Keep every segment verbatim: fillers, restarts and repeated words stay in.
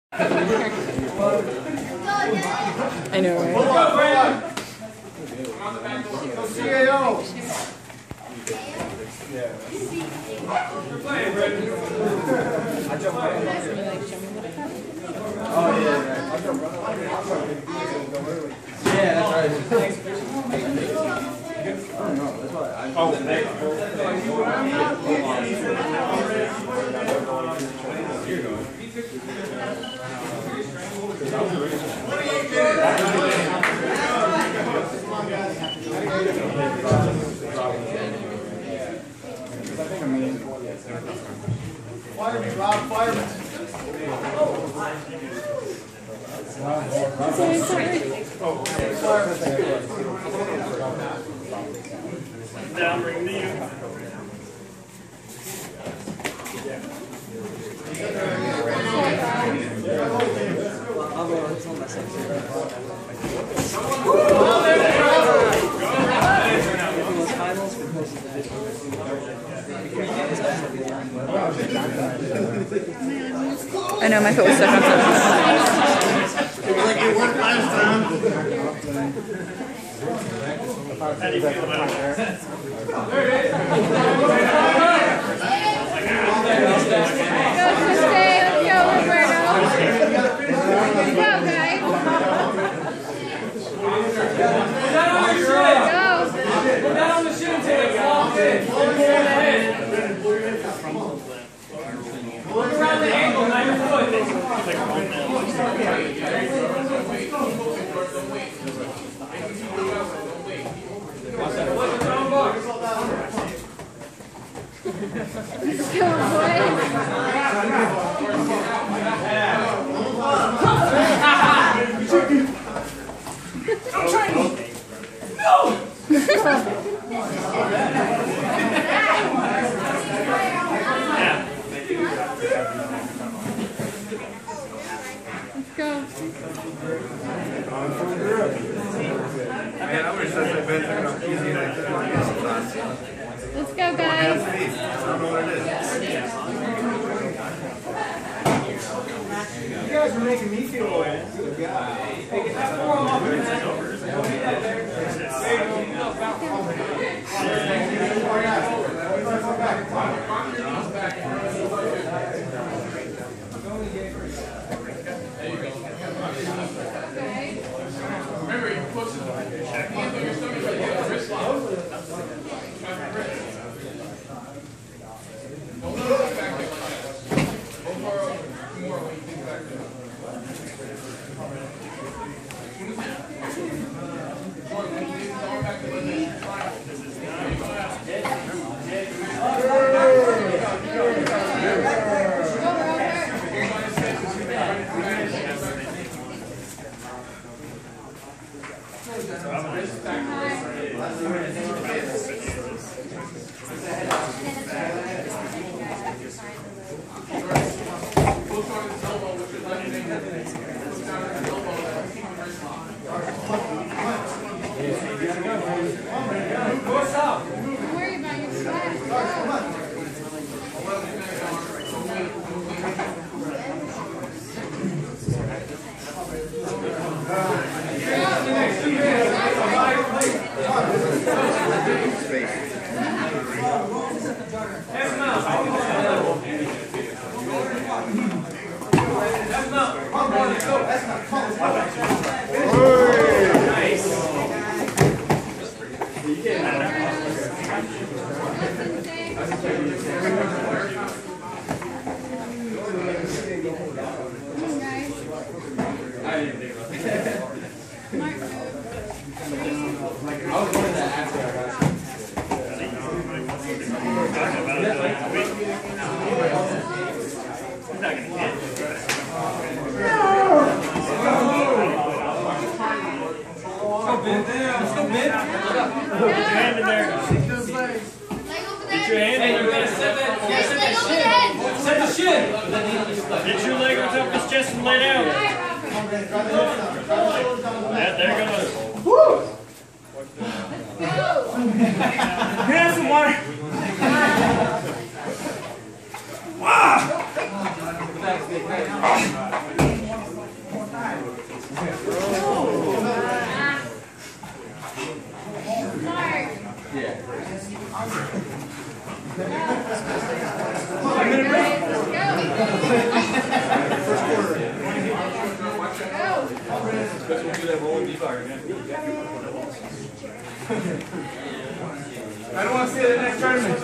I know, right? C A O. Yeah. You're playing, Brendan. I jump right in. Oh, yeah, right. I jump right in. Yeah, that's right. I don't know. That's why I. Oh, thank you. Fireman, Rob, fireman. Sorry, sorry. Down, bring the you. I know, my foot was stuck on something. Like it worked last time. How do you feel about it? Go, Tuesday. Let's go, Roberto. Let's go, guys. Go. Go down on the shin and take it. Lock in. Look ahead. Look around the ankle, not your foot. Let's go, boys. I'm trying to. No! Let's go. Man, I wish that's like been easy like that. Let's go, guys. I don't know what it is. You guys were making me feel old. Good God. Hey, get that forearm up. Don't need that there. Remember, you push it. Check in through your stomach. Get the wrist lock. Don't look back like that. Go far more when you think back there. Get your leg on top of his chest and lay down. Yeah, there goes. Woo! Here's some water. Wow! Because we'll do that rolling D-bar again. I don't want to see it in the next tournament.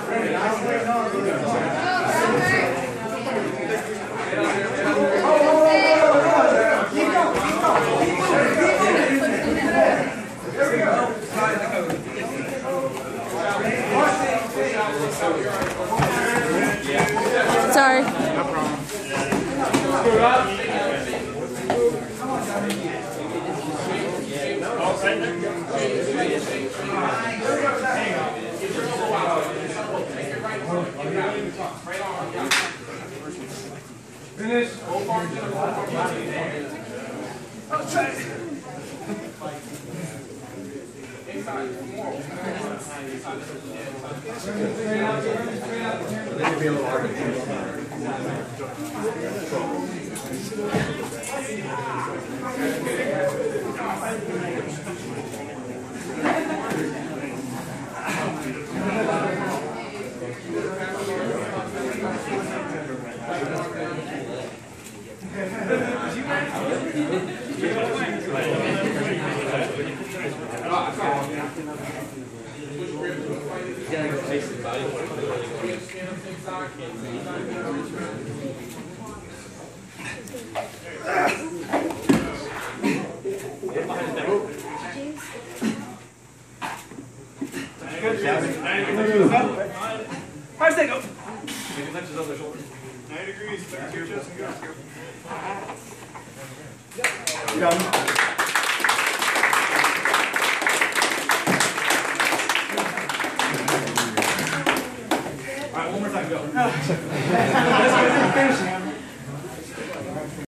Sorry. No problem. Finish. How's that go? Make it touch his other shoulder. Nine degrees, back to your chest and go. Alright, one more time, go.